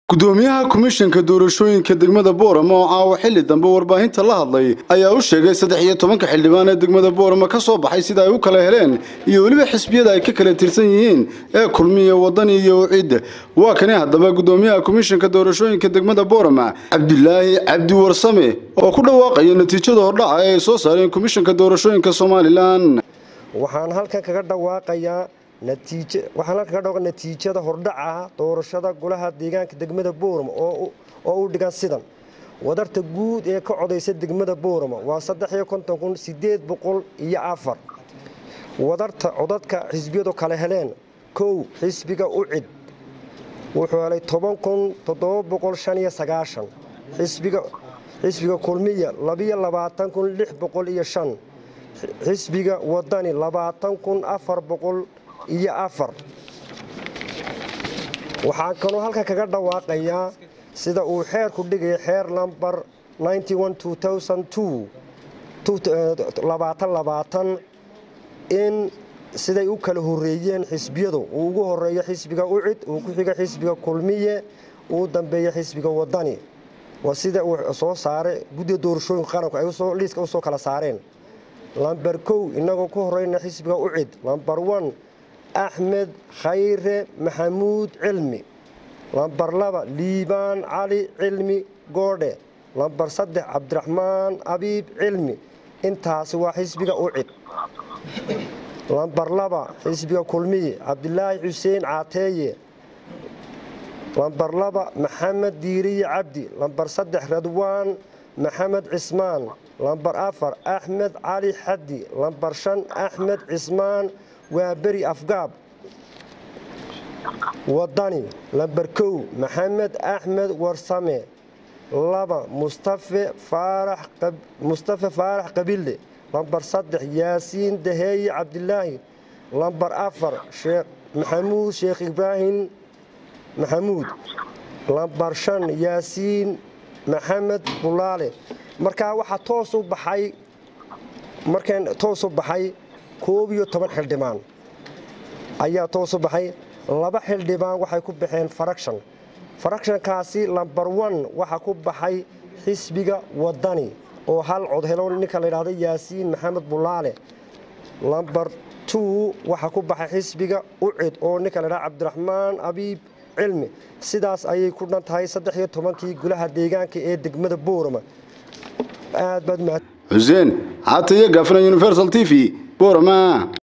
gudoomiyaha komishanka doorashooyinka degmada Boorama oo caawa xilli dambe warbaahinta la hadlay ayaa u sheegay 13 xildhibaan ee degmada Boorama ka soo baxay sida ay u kala heleen iyo waliba xisbiyada ay ka kala tirsan yihiin ee kulmiye wadani iyo ciid waa kan hadaba gudoomiyaha komishanka doorashooyinka degmada Boorama Cabdilaahi Cabdi Warsame oo ku dhawaaqay natiijada hordhaca ee soo saareen komishanka doorashooyinka Soomaaliland waxaan halkan kaga dhawaaqayaa natiijada hordhaca doorashada golaha deegaanka degmada Boorama oo u dhigan sidan wadarta guud ee ka codeysa degmada Boorama waa 35804 wadarta codadka xisbiyadu kala heleen kow xisbiga u cid wuxuu helay 10795 xisbiga kulmiya 22605 xisbiga wadani 20404 waxaan kaloo halka kaga dhawaaqayaa sida uu xeerku dhigay xeer number 91/2022 in siday u kala horeeyeen xisbiyadu uu ugu horeeyo xisbiga u cid uu ku xiga xisbiga kulmiye uu dambeeyo xisbiga wadani waa sida uu soo saaray guddiga doorashooyinka qaranka ay soo liiska u soo kala saareen number 2 inagoo ku horeyna xisbiga u cid number 1 أحمد خير محمود علمي لمبر لبا ليبان علي علمي قودة لمبر صدح عبد الرحمن أبيب علمي انتهى سوا حزبك أوعد لمبر لبا حزبك كلمي عبد الله حسين عاتية لمبر لبا محمد ديري عبدي لمبر صدح رضوان محمد عثمان لمبر أفر أحمد علي حدي لمبر شن أحمد عثمان وبري أفقاب وضاني لبركو محمد أحمد ورسامي لبا مصطفى فارح قبيلي لمبر صدح ياسين دهي عبد الله لمبر أفر شيخ محمود شيخ إبراهيم محمود لمبر شن ياسين محمد بولالي مركا واحد توصو بحي كوب iyo 10 xildhibaan ayaa toos u baxay laba xildhibaan waxay ku baxeen fraction kaasi number 1 waxa ku baxay xisbiga wadani oo hal cod helo ninka la yiraahdo Yaasiin Maxamed Bulaale number 2 waxa ku baxay xisbiga u cid oo ninka la yiraahdo Cabdiraxmaan Abiib Cilmi sidaas ayay ku dhantahay 13kii golaha deegaanka ee degmada Boorama aad bad ma Hussein Atiye Gafna Universal TV Boorama